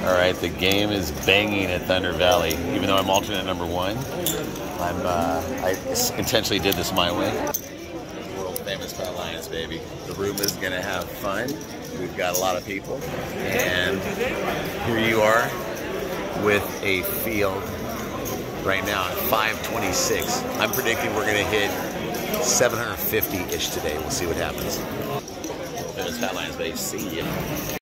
All right, the game is banging at Thunder Valley. Even though I'm alternate number one, I intentionally did this my way. World famous Fat Lions, baby. The room is gonna have fun. We've got a lot of people, and here you are with a field right now at 526. I'm predicting we're gonna hit 750-ish today. We'll see what happens. Famous Fat Lions, baby. See ya.